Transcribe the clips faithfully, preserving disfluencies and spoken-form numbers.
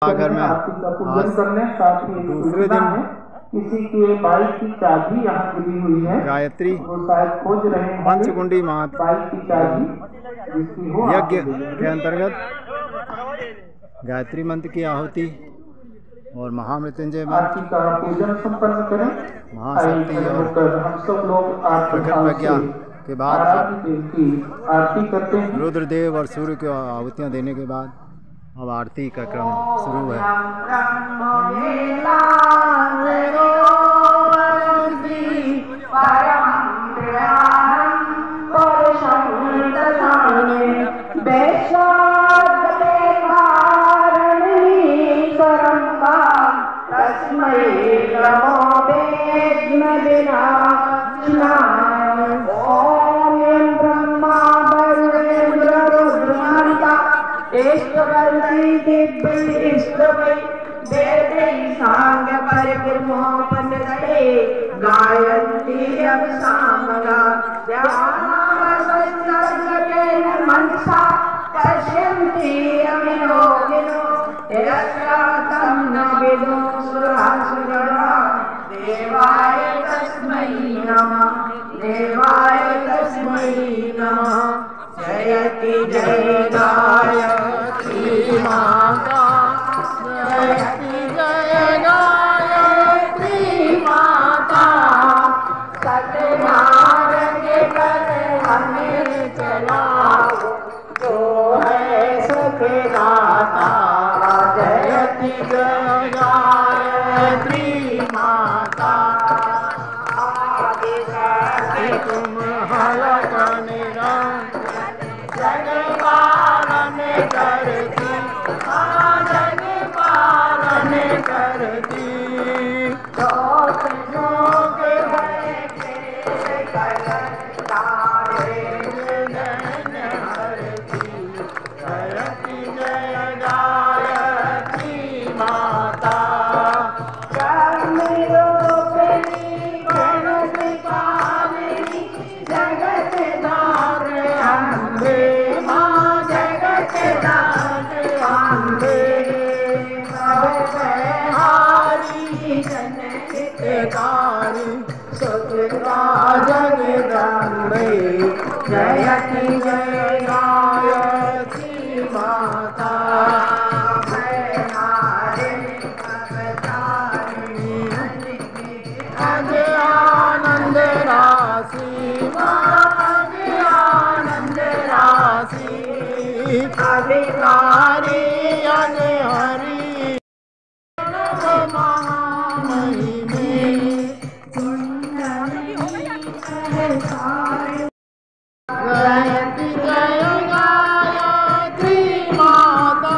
अगर मैं दूसरे दिन किसी के बाइक की चाबी यहाँ गिरी हुई है, गायत्री वो शायद खोज रहे हैं पंचकुंडी मात बाइक की चाबी जिसकी हो यज्ञ के अंतर्गत गायत्री मंत्र की आहुति और महामृत्युंजय आरती का पूजन संपन्न करें। महाशक्ति और हम सब लोग प्रकट प्रज्ञा के बाद आरती करते हैं। रुद्रदेव और सूर्य को आहुतियाँ देने के बाद अब आरती का क्रम शुरू है। गायत्री अब सामगा मनसा पश्यन्ति अवियोगिनो यस्यातं न विदो सुरासुरा देवाय तस्मै नमः देवाय तस्मै नमः। जयति जय गायत्री माता जयति जय गायत्री माता सतनारंग कर हमें चलाओ जो है सखदाता। जयति जय गायत्री माता आदि शक्ति तुम हलक निरंतर जग पालन करती जग पालन करती लोक लोक जगदम्बे। जयति जय गायत्री माता अज आनंद राशि आनंद राशि अभिकारी अज हरि जयति जय गायत्री माता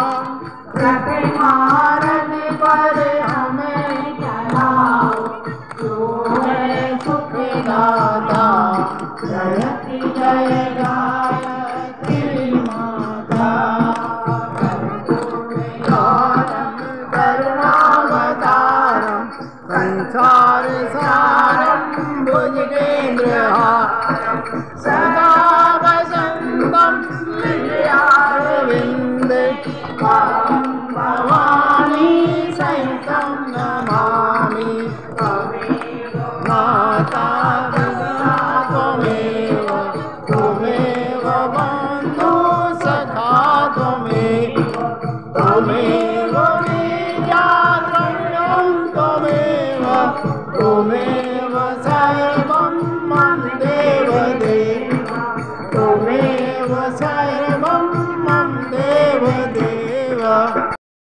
मारन पर हमें चलाओ जो है सुख दाता। जयति जय गायत्री माता करुणावतारम संसार सारम भुजगेंद्रहारम